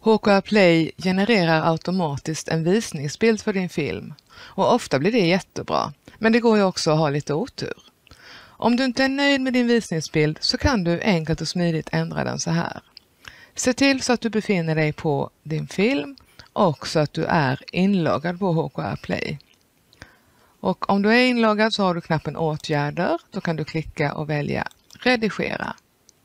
HKR Play genererar automatiskt en visningsbild för din film och ofta blir det jättebra, men det går ju också att ha lite otur. Om du inte är nöjd med din visningsbild så kan du enkelt och smidigt ändra den så här. Se till så att du befinner dig på din film och så att du är inloggad på HKR Play. Och om du är inloggad så har du knappen åtgärder, då kan du klicka och välja redigera.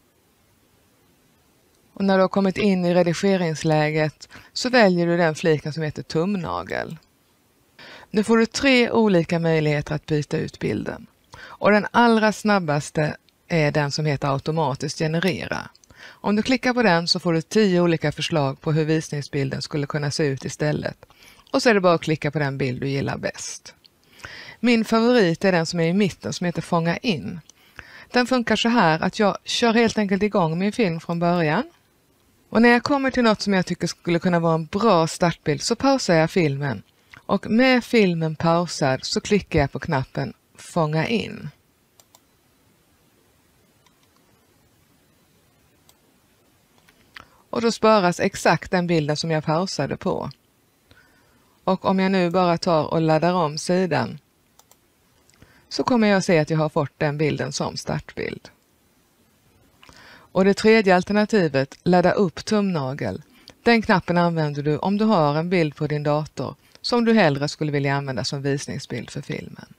Och när du har kommit in i redigeringsläget så väljer du den fliken som heter tumnagel. Nu får du 3 olika möjligheter att byta ut bilden. Och den allra snabbaste är den som heter automatiskt generera. Om du klickar på den så får du 10 olika förslag på hur visningsbilden skulle kunna se ut istället. Och så är det bara att klicka på den bild du gillar bäst. Min favorit är den som är i mitten som heter fånga in. Den funkar så här att jag kör helt enkelt igång min film från början. Och när jag kommer till något som jag tycker skulle kunna vara en bra startbild så pausar jag filmen. Och med filmen pausad så klickar jag på knappen fånga in. Och då sparas exakt den bilden som jag pausade på. Och om jag nu bara tar och laddar om sidan så kommer jag se att jag har fått den bilden som startbild. Och det tredje alternativet, ladda upp tumnagel. Den knappen använder du om du har en bild på din dator som du hellre skulle vilja använda som visningsbild för filmen.